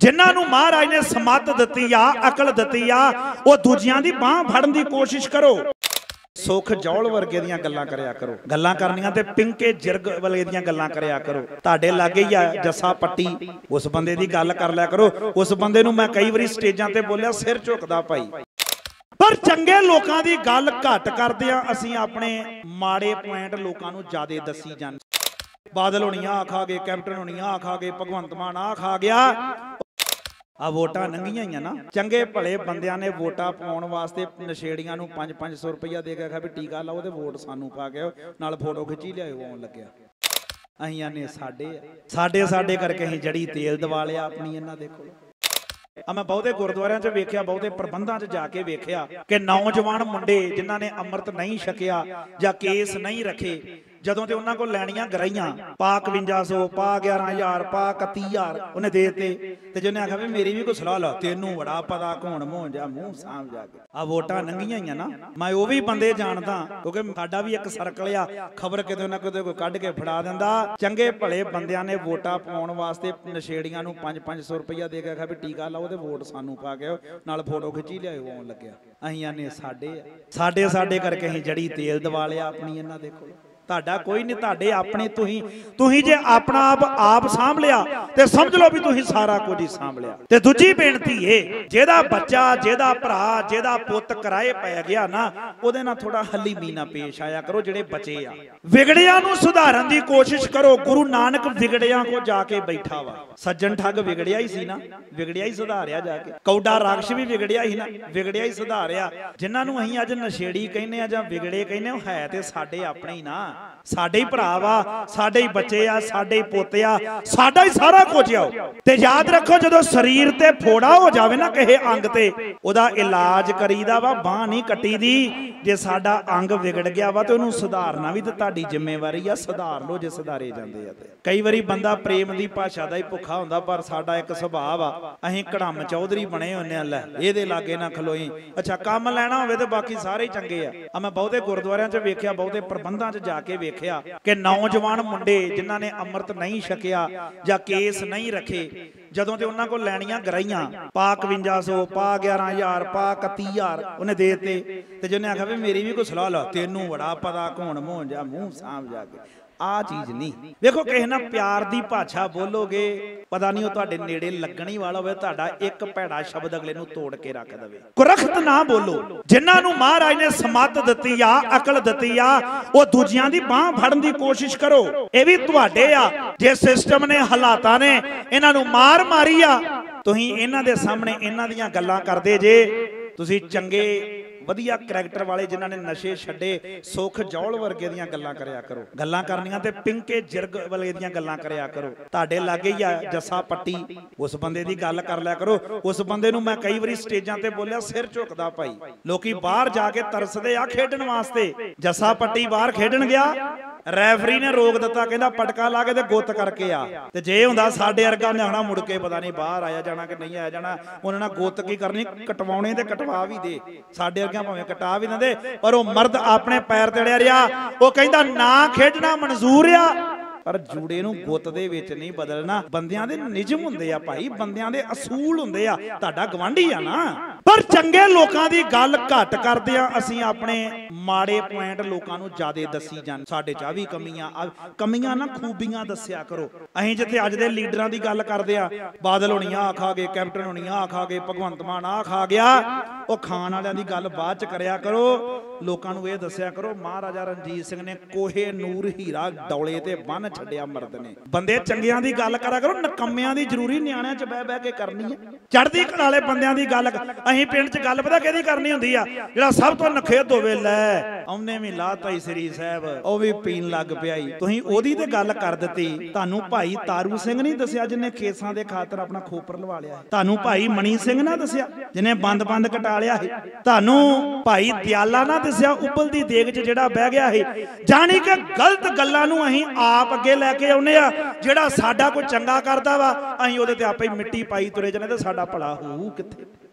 जिन्हां नूं महाराज ने समत दित्ती आ, अकल दित्ती आ, वो दूजियां दी बांह फड़न दी कोशिश करो। सुख जौल वर्गे दियां गल्लां करया करो, गल्लां करनियां ते पिंके जिरग वर्गे दियां गल्लां करया करो। तुहाडे लागे ही आ जस्सा पट्टी, उस बंदे दी गल कर लिया करो। उस बंदे नूं मैं कई वारी स्टेजां ते बोलिया सिर झुकदा भाई, पर चंगे लोकां दी गल घट करदे आ असीं अपने माड़े पॉइंट लोकां नूं ज़्यादा दसी जांदे। बादल होणियां आखा गए, कैप्टन होणियां आखा गए, भगवंत मान आखा गया। आ वोटां लंघियां ही ना, चंगे भले बंदियां ने वोटां पाउण वास्ते नशेड़ियां नूं 500 रुपया दे के भी टीका लाओ ते वोट सानू पा के नाल फोटो खिच्ची लियाओ आउण लग्या। अहीं आने साडे करके अहीं जड़ी तेल दवा लिया अपनी इन्हां देखो। मैं बहुते गुरुद्वारियां च वेख्या, बहुते प्रबंधां च जाके वेख्या कि नौजवान मुंडे जिन्हां ने अमृत नहीं छकिया जां केस नहीं रखे, जदों ते उन्हां कोल लैणियां गराइयां पा 5100 पा 11000 पा 31000 उन्हें देते ते जिन्हें आखिया भी मेरी भी कोई सलाह ला, तेनू बड़ा पता घोण मूंह जा मूंह साम जाके। आ वोटां लंघियां ही ना, मैं वो भी बंदे जानदा क्योंकि साडा भी एक सर्कल आ, खबर किते ना किते कोई कढ के फड़ा दिंदा। चंगे भले बंदियां ने वोटां पाउण वास्ते नशेड़ियां नूं 500 रुपया दे के आखिया भी टीका लाओ ते वोट सानू पा के नाल फोटो खिच्ची लियाओ आउण लग्या। अहीं आने साडे करके अहीं जड़ी तेल दवा लिया अपनी इन्हां देखो। ताड़ा कोई नहीं, ताड़े अपने तुही जे अपना आप सांभ लिया ते समझ लो भी तुही सारा कुछ ही सांभ लिया। ते दूजी बेनती है, जेदा बच्चा जेदा भरा जेदा पुत कराए पै गया ना, ओदे नाल थोड़ा हली मीना पेश आया करो। जेड़े बचे आ विगड़ियां नूं सुधारन दी कोशिश करो। गुरु नानक विगड़ियां को जाके बैठा वा, सज्जन ठग विगड़िया ही सी ना, विगड़िया ही सुधारिया जाके। कौडा राक्ष भी विगड़िया ही ना, विगड़िया ही सुधारिया। जिन्हां नूं अहीं अज नशेड़ी कहने आ जां विगड़े कहने, ओ है ते साडे अपने ही ना, साडे ही भरा वा, साडे ही बच्चे आ, साडे ही पोते आ, साडा ही सारा कुछ आओ। ते याद रखो जदों शरीर ते फोड़ा हो जावे ना किसे अंग ते, ओदा इलाज करीदा वा, बांह नहीं कट्टी दी। जे साडा अंग विगड़ गया वा ते ओनू सुधारना भी ते तुहाडी जिम्मेवारी आ, सुधार लो जे सुधारे जांदे आ। कई वारी बंदा प्रेम दी भाषा दा ही भुखा हुंदा, पर साडा एक सुभाव आ, अहीं कड़म चौधरी बने हुंदे आ, लै इहदे लागे ना खलोई, अच्छा काम लैना होवे ते बाकी सारे ही चंगे आ। मैं बहुते गुरुद्वारियां च वेख्या, बहुते प्रबंधां च जाके वेख्या कि नौजवान मुंडे जिन्हां ने अमृत नहीं छकिया जां केस नहीं रखे, जदों ते उन्हां कोल लैणियां गराइयां पा 5100 पा 11000 पा 31000 उन्हें देते ते जिन्हें आखिया भी मेरी भी कोई सलाह ला, तेनू बड़ा पता घोण मूंह जा मूंह साम जाके। आ चीज नहीं देखो, किसी ना प्यार दी भाषा बोलोगे पता नहीं वो तुहाडे नेड़े लगणी वाला होवे, तुहाडा एक भैड़ा शब्द अगले नूं तोड़ के रख देवे। कुरख्त ना बोलो। जिन्हां नूं महाराज ने समत दित्ती आ, अकल दित्ती आ, वो दूजियां दी बांह फड़न दी कोशिश करो। ये भी तुहाडे आ, जे सिस्टम ने हालातां ने इन्हां नूं मार मारी आ, तुसीं इन्हां दे सामने इन्हां दीयां गल्लां करदे जे। तुसीं चंगे वधिया करैक्टर वाले जिन्हां ने नशे छड्डे, सुख जौल वर्गे दियां गल्लां करया करो। गल्लां करनियां ते पिंके जिरग वर्गे दियां गल्लां करया करो। तुहाडे लागे ही आ जस्सा पट्टी, उस बंदे दी गल कर लिया करो। उस बंदे नूं मैं कई वारी स्टेजां ते बोलिया सिर झुकदा भाई, लोकी बाहर जाके तरसदे आ खेडण वास्ते। जस्सा पट्टी बाहर खेडण गया, रैफरी ने रोक दिता, कहंदा पटका ला के ते गुੱਤ करके आ। ते जे हुंदा साडे वर्गा ने आना मुड़ के पता नहीं बाहर आया जाना कि नहीं आया जाना, उन्हां ने गुੱਤ की करनी, कटवाउणे ते कटवा भी दे। साडे वर्गा भावें कटा भी दिंदे, पर वो मर्द अपने पैर ते अड़िया रिहा। वो कहंदा ना खेडना मंजूर आ, पर जूड़े नूं गुੱਤ दे विच नहीं बदलना। बंदियां दे निजम हुंदे आ भाई, बंदियां दे असूल हुंदे आ। तुहाडा गवांढी आ ना, पर चंगे लोकां दी गल घट करदे आ असीं अपने माड़े पॉइंट लोकां नूं ज़्यादा दसी जान। साडे च भी कमियां ना खूबियां दस्सिया करो। असीं जिथे अज दे लीडरां दी गल करदे आ, बादल होणियां आखा गए, कैप्टन होणियां आखा गए, भगवंत मान आखा गया, वो खाण वालियां दी गल बाद च करया करो। लोकां नूं इह दस्सिया करो महाराजा रणजीत सिंह ने कोहे नूर हीरा डौले ते बन छड्डिया मर्द ने। बंदे चंगियां दी गल करा करो, नकम्मियां दी जरूरी न्याणियां च बह बह के करनी है। चढ़दी कला वाले बंदियां दी गल असीं पिंड च गल पता किहदी करनी हुंदी आ, जिहड़ा सब तो नखेद होवे, लै औने भी लाता ही श्री साहब, ओ भी पीन लग पियाई। तुसीं ओदी ते गल कर दित्ती। तुहानूं भाई तारू सिंह नहीं दस्सिया जिन्हें केसां दे खातर अपना खोपर लवा लिया। तुहानूं भाई मणी सिंह ना दस्सिया जिन्हें बंद कटा लिया है। तुहानूं भाई दयाला ना दस्सिया उबल दी देग च जिहड़ा बह गया है। जानी कि गलत गल्लां नूं असीं आप अगे लैके आउणे आ, जिहड़ा साडा कोई चंगा करदा वा असीं ओहदे ते आपे मिट्टी पाई तुरे जाने ते साडा भला होऊ कित्थे।